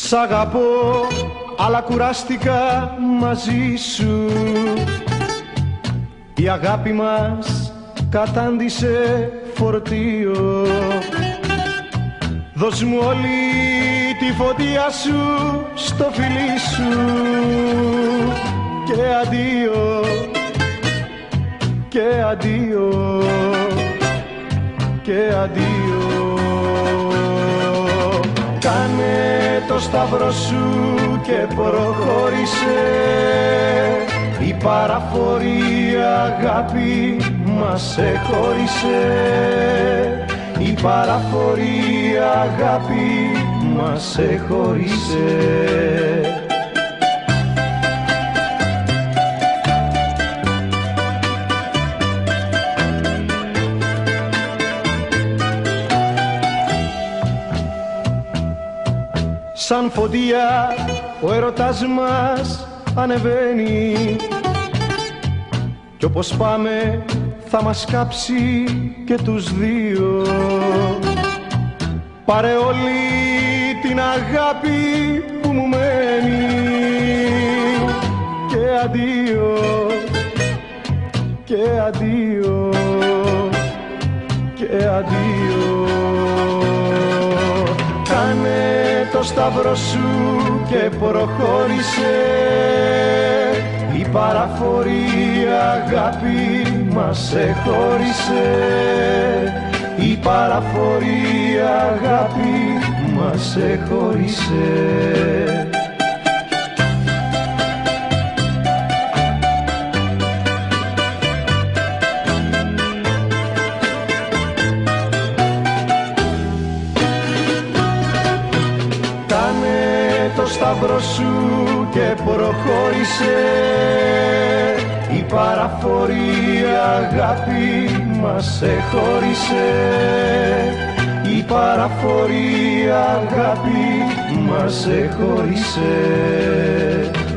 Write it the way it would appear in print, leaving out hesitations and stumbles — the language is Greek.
Σ' αγαπώ, αλλά κουράστηκα μαζί σου. Η αγάπη μας κατάντησε φορτίο. Δώσ' μου όλη τη φωτιά σου στο φιλί σου. Και αντίο, και αντίο, και αντίο. Κάνε το σταυρό σου και προχώρησε. Η παραφορή αγάπη μας εχώρισε. Η παραφορή αγάπη μας εχώρισε. Σαν φωτιά ο έρωτας μας ανεβαίνει κι όπως πάμε θα μας κάψει και τους δύο. Πάρε όλη την αγάπη που μου μένει και αντίο, και αντίο, και αντίο. Κάνε το σταυρό σου και προχώρησε. Η παραφορή αγάπη μας εχώρισε. Η παραφορή αγάπη μας εχώρισε. Το σταυρό σου και προχώρησε. Η παραφορή αγάπη μας εχώρισε. Η παραφορή αγάπη μας εχώρισε.